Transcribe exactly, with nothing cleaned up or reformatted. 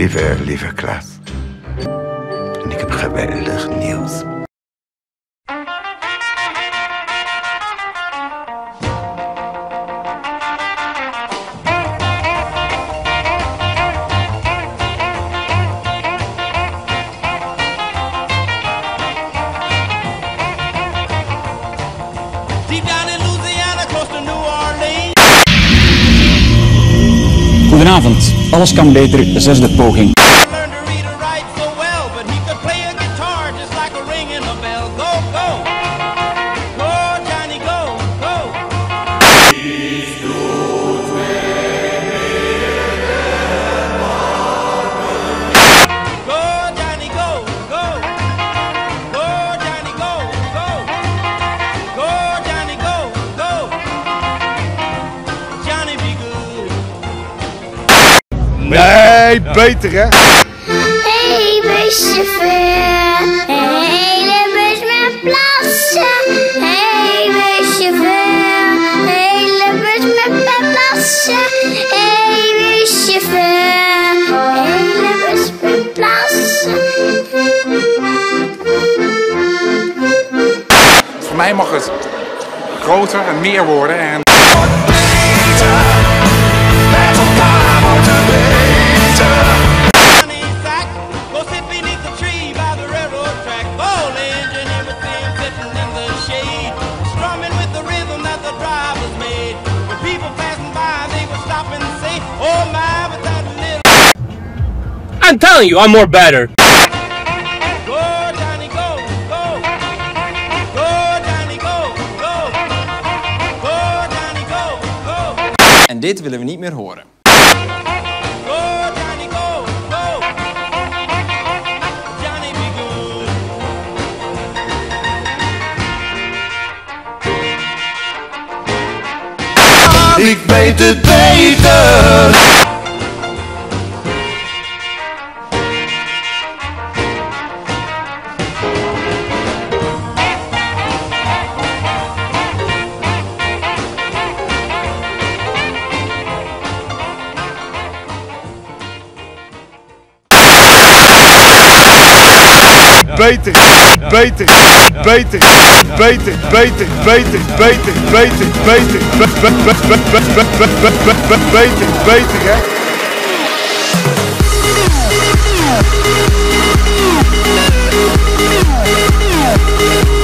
Lieve, lieve Klaas. En ik heb geweldig nieuws. Goedenavond, alles kan beter, zesde poging. Nee, beter hè? Hey buschauffeur, hele bus met plassen. Hey buschauffeur, hele bus met plassen. Hey buschauffeur, hele bus met plassen. Voor mij mag het groter en meer worden en... I'm telling you, I'm more better. En dit willen we niet meer horen. Ik weet het beter. Beter, beter, beter, beter, beter, beter, beter, beter, beter, beter, beter, hè? Hey